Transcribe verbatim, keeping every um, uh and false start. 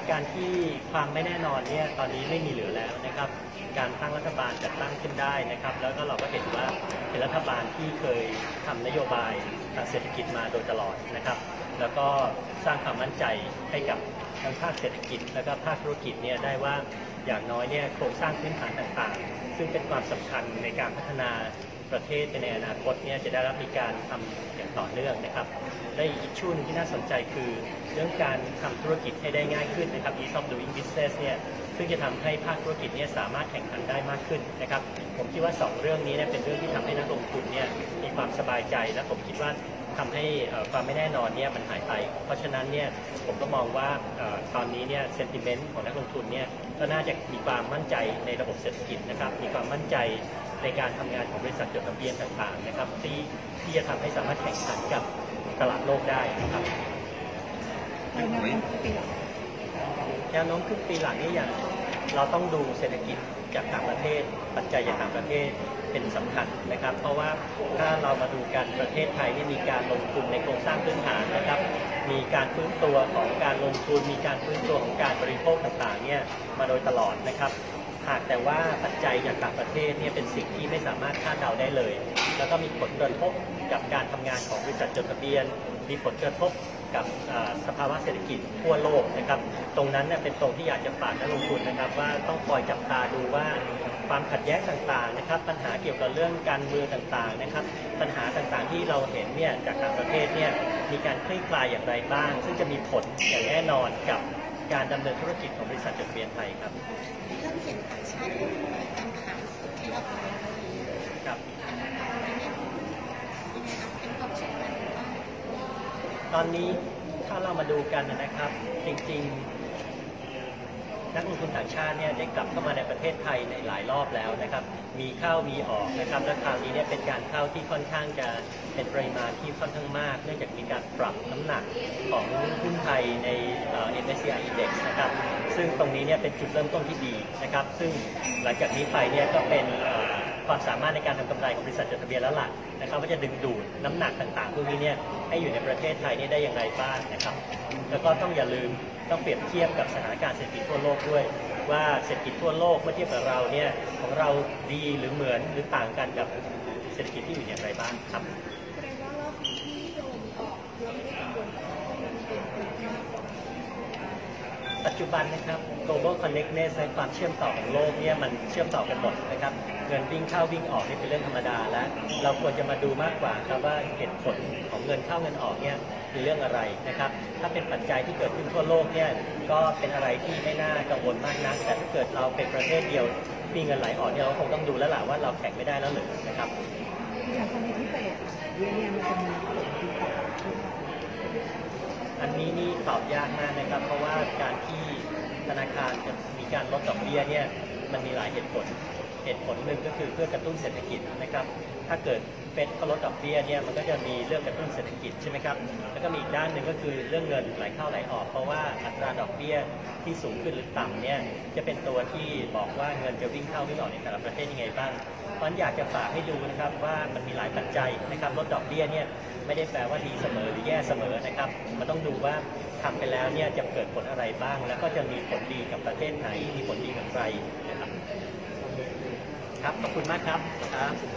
การที่ความไม่แน่นอนเนี่ยตอนนี้ไม่มีเหลือแล้วนะครับการตั้งรัฐบาลจัดตั้งขึ้นได้นะครับแล้วก็เราก็เห็นว่าเป็นรัฐบาลที่เคยทำนโยบายทางเศรษฐกิจมาโดยตลอดนะครับแล้วก็สร้างความมั่นใจให้กับทั้งภาคเศรษฐกิจและก็ภาคธุรกิจเนี่ยได้ว่าอย่างน้อยเนี่ยโครงสร้างพื้นฐานต่างๆซึ่งเป็นความสำคัญในการพัฒนาประเทศในอนาคตเนี่ยจะได้รับมีการทำอย่างต่อเนื่องนะครับได้อีกช่วงนึงที่น่าสนใจคือเรื่องการทำธุรกิจให้ได้ง่ายขึ้นนะครับ Ease of Doing Business เนี่ยซึ่งจะทำให้ภาคธุรกิจเนี่ยสามารถแข่งขันได้มากขึ้นนะครับผมคิดว่าสองเรื่องนี้เนี่ยเป็นเรื่องที่ทำให้นักลงทุนเนี่ยมีความสบายใจและผมคิดว่าทำให้ความไม่แน่นอนเนี่ยมันหายไปเพราะฉะนั้นเนี่ยผมก็มองว่าตอนนี้เนี่ยเซนติเมนต์ของนักลงทุนเนี่ยก็น่าจะมีความมั่นใจในระบบเศรษฐกิจนะครับมีความมั่นใจในการทำงานของบริษัทจดทะเบียนต่างๆนะครับที่ที่จะทำให้สามารถแข่งขันกับตลาดโลกได้นะครับแนวโน้มครึ่งปีหลังแนวโน้มครึ่งปีหลังนี่อย่างเราต้องดูเศรษฐกิจจากต่างประเทศปัจจัยจากต่างประเทศเป็นสำคัญนะครับเพราะว่าถ้าเรามาดูกันประเทศไทยนี่มีการลงทุนในโครงสร้างพื้นฐานนะครับมีการฟื้นตัวของการลงทุนมีการฟื้นตัวของการบริโภคต่างๆเนี่ยมาโดยตลอดนะครับหากแต่ว่าปัจจัยจากต่างประเทศเนี่ยเป็นสิ่งที่ไม่สามารถคาดเดาได้เลยแล้วก็มีผลกระทบกับการทำงานของบริษัทจดทะเบียนมีผลกระทบกับสภาวะเศรษฐกิจทั่วโลกนะครับตรงนั้นเนี่ยเป็นตรงที่อยากจะฝากนักลงทุนนะครับว่าต้องคอยจับตาดูว่าความขัดแย้งต่างๆนะครับปัญหาเกี่ยวกับเรื่องการเมืองต่างๆนะครับปัญหาต่างๆที่เราเห็นเนี่ยจากต่างประเทศเนี่ยมีการคลี่คลายอย่างไรบ้างซึ่งจะมีผลอย่างแน่นอนกับการดำเนินธุรกิจของบริษัทจดทะเบียนไทยครับเริ่มเห็นต่างชาติการขายที่เราขายครับตอนนี้ถ้าเรามาดูกันนะครับจริงๆนักลงทุนต่างชาติเนี่ยได้กลับเข้ามาในประเทศไทยในหลายรอบแล้วนะครับมีเข้ามีออกนะครับและคราวนี้เนี่ยเป็นการเข้าที่ค่อนข้างจะเป็นปริมาณที่ค่อนข้างมากเนื่องจากมีการปรับน้ำหนักของหุ้นไทยใน เอ็ม เอส ซี ไอ Index นะครับซึ่งตรงนี้เนี่ยเป็นจุดเริ่มต้นที่ดีนะครับซึ่งหลังจากนี้ไปเนี่ยก็เป็นความสามารถในการทำกำไรของบริษัทจดทะเบียนแล้วล่ะนะครับว่าจะดึงดูดน้ำหนักต่างๆพวกนี้เนี่ยให้อยู่ในประเทศไทยนี่ได้อย่างไรบ้างนะครับแล้วก็ต้องอย่าลืมต้องเปรียบเทียบกับสถานการณ์เศรษฐกิจทั่วโลกด้วยว่าเศรษฐกิจทั่วโลกเมื่อเทียบกับเราเนี่ยของเราดีหรือเหมือนหรือต่างกันกับเศรษฐกิจที่อยู่อย่างไรบ้างครับแสดงว่ารอบนี้ที่โดนออกเรื่องไม่กังวลกับมันเป็นเป็นมากกว่าปัจจุบันนะครับ global connectedness ในความเชื่อมต่อของโลกเนี่ยมันเชื่อมต่อกันหมดนะครับเงินวิ่งเข้าวิ่งออกนี่เป็นเรื่องธรรมดาแล้วเราควรจะมาดูมากกว่าครับว่าเหตุผลของเงินเข้าเงินออกเนี่ยคือเรื่องอะไรนะครับถ้าเป็นปัจจัยที่เกิดขึ้นทั่วโลกเนี่ยก็เป็นอะไรที่ไม่น่ากังวลมากนักแต่ถ้าเกิดเราเป็นประเทศเดียวมีเงินไหลออกเนี่ยเราคงต้องดูแล้วล่ะว่าเราแข่งไม่ได้แล้วหรือนะครับอย่างกรณีพิเศษเรียนเนี่ยมันจะมีผลดีต่ออันนี้นี่ตอบยากมากนะครับเพราะว่าการที่ธนาคารจะมีการลดดอกเบี้ยเนี่ยมันมีหลายเหตุผลเหตุผลหนึ่งก็คือเพื่อกระตุ้นเศรษฐกิจนะครับถ้าเกิดเฟดเขาลดดอกเบี้ยเนี่ยมันก็จะมีเรื่องกระตุ้นเศรษฐกิจใช่ไหมครับแล้วก็มีอีกด้านหนึ่งก็คือเรื่องเงินไหลเข้าไหลออกเพราะว่าอัตราดอกเบี้ยที่สูงขึ้นหรือต่ำเนี่ยจะเป็นตัวที่บอกว่าเงินจะวิ่งเข้าวิ่งออกในแต่ละประเทศยังไงบ้างเพราะฉะนั้นอยากจะฝากให้ดูนะครับว่ามันมีหลายปัจจัยนะครับลดดอกเบี้ยเนี่ยไม่ได้แปลว่าดีเสมอหรือแย่เสมอนะครับมันต้องดูว่าทำไปแล้วเนี่ยจะเกิดผลอะไรบ้างแล้วก็จะมีผลดีกับประเทศไหนมีผลดีกับใครนะครับครับขอบคุณมากครับครับ